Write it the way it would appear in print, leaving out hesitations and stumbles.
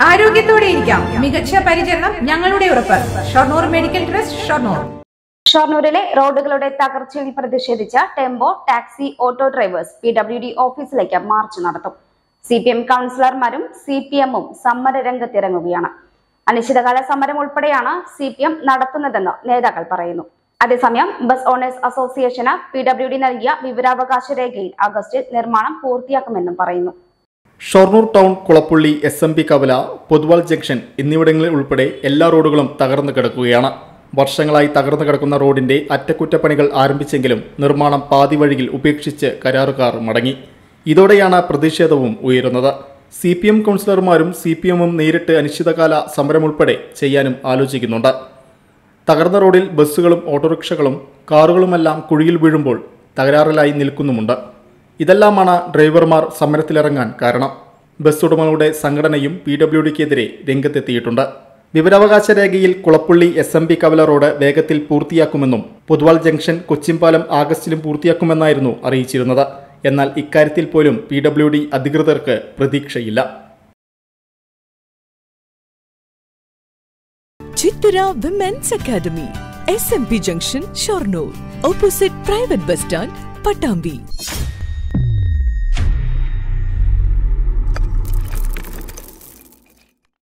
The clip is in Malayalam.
ആരോഗ്യത്തോടെ ഇരിക്കാം. മികച്ച പരിചരണം ഞങ്ങളുടെ ഉറപ്പ്. Shoranur medical trust, Shoranur. ഷൊർണൂരിലെ റോഡുകളുടെ തകർച്ചയിൽ പ്രതിഷേധിച്ച tempo, taxi, auto drivers PWD ഓഫീസിലേക്ക് മാർച്ച് നടത്തും. CPM കൗൺസിലർമാരും CPM-ഉം സമരരംഗത്തിറങ്ങുകയാണ്. അനിശ്ചിതകാല സമരം ഉൾപ്പെടെയാണ് CPM നടത്തുന്നതെന്ന് നേതാക്കൾ പറയുന്നു. അതേസമയം ബസ് ഓണേഴ്സ് അസോസിയേഷന് PWD നൽകിയ വിവരാവകാശ രേഖയിൽ ആഗസ്റ്റിൽ നിർമ്മാണം പൂർത്തിയാക്കുമെന്നും പറയുന്നു. ഷൊർണൂർ ടൗൺ, കുളപ്പുള്ളി, SMB കവല, പൊതുവാൾ ജംഗ്ഷൻ എന്നിവിടങ്ങളിൽ ഉൾപ്പെടെ എല്ലാ റോഡുകളും തകർന്നു കിടക്കുകയാണ്. വർഷങ്ങളായി തകർന്നു കിടക്കുന്ന റോഡിന്റെ അറ്റകുറ്റപ്പണികൾ ആരംഭിച്ചെങ്കിലും നിർമ്മാണം പാതി വഴിയിൽ ഉപേക്ഷിച്ച് കരാറുകാർ മടങ്ങി. ഇതോടെയാണ് പ്രതിഷേധവും ഉയരുന്നത്. CPM കൗൺസിലർമാരും CPM-ഉം നേരിട്ട് അനിശ്ചിതകാല സമരമുൾപ്പെടെ ചെയ്യാനും ആലോചിക്കുന്നുണ്ട്. തകർന്ന റോഡിൽ ബസ്സുകളും ഓട്ടോറിക്ഷകളും കാറുകളുമെല്ലാം കുഴിയിൽ വീഴുമ്പോൾ തകരാറിലായി നിൽക്കുന്നുമുണ്ട്. ഇതെല്ലാമാണ് ഡ്രൈവർമാർ സമരത്തിലിറങ്ങാൻ കാരണം. ബസ് ഉടമകളുടെ സംഘടനയും PWDക്കെതിരെ രംഗത്തെത്തിയിട്ടുണ്ട്. വിവരാവകാശ രേഖയിൽ കുളപ്പുള്ളി SMB കവല റോഡ് വേഗത്തിൽ പൂർത്തിയാക്കുമെന്നും പൊതുവാൾ ജംഗ്ഷൻ, കൊച്ചിൻപാലം ആഗസ്റ്റിലും പൂർത്തിയാക്കുമെന്നായിരുന്നു അറിയിച്ചിരുന്നത്. എന്നാൽ ഇക്കാര്യത്തിൽ പോലും PWD അധികൃതർക്ക് പ്രതീക്ഷയില്ല. Chithara women's academy, SMP junction, Shoranur, opposite private bus stand, Pattambi.